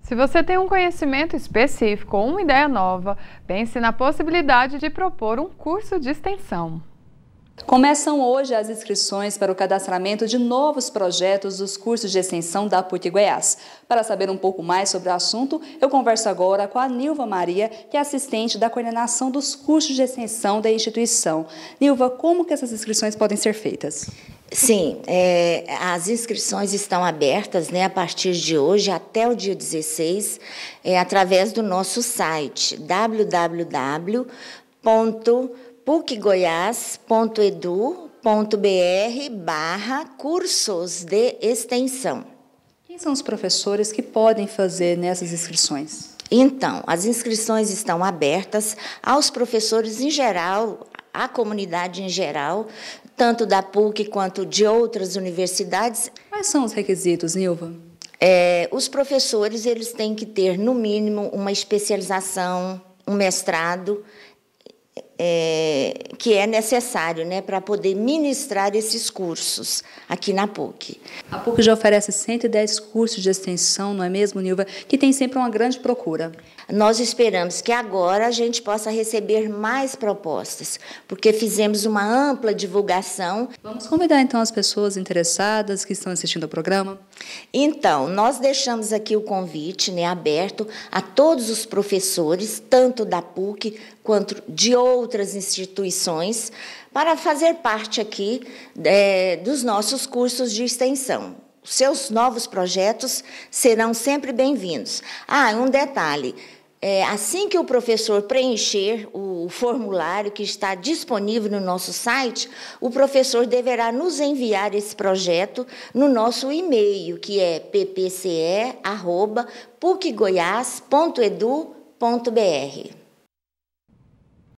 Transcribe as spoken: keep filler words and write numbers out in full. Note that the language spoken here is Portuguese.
Se você tem um conhecimento específico ou uma ideia nova, pense na possibilidade de propor um curso de extensão. Começam hoje as inscrições para o cadastramento de novos projetos dos cursos de extensão da PUC Goiás. Para saber um pouco mais sobre o assunto, eu converso agora com a Nilva Maria, que é assistente da coordenação dos cursos de extensão da instituição. Nilva, como que essas inscrições podem ser feitas? Sim, é, as inscrições estão abertas, né, a partir de hoje até o dia dezesseis, é, através do nosso site w w w ponto puc goiás ponto edu ponto br barra cursos de extensão. Quem são os professores que podem fazer nessas inscrições? Então, as inscrições estão abertas aos professores em geral, à comunidade em geral, tanto da PUC quanto de outras universidades. Quais são os requisitos, Nilva? É, os professores eles têm que ter, no mínimo, uma especialização, um mestrado, É, que é necessário, né, para poder ministrar esses cursos aqui na PUC. A PUC já oferece cento e dez cursos de extensão, não é mesmo, Nilva? Que tem sempre uma grande procura. Nós esperamos que agora a gente possa receber mais propostas, porque fizemos uma ampla divulgação. Vamos convidar, então, as pessoas interessadas que estão assistindo ao programa? Então, nós deixamos aqui o convite, né, aberto a todos os professores, tanto da PUC quanto de outras instituições, para fazer parte aqui é, dos nossos cursos de extensão. Seus novos projetos serão sempre bem-vindos. Ah, um detalhe. É, assim que o professor preencher o formulário que está disponível no nosso site, o professor deverá nos enviar esse projeto no nosso e-mail, que é p p c e arroba puc goiás ponto edu ponto br.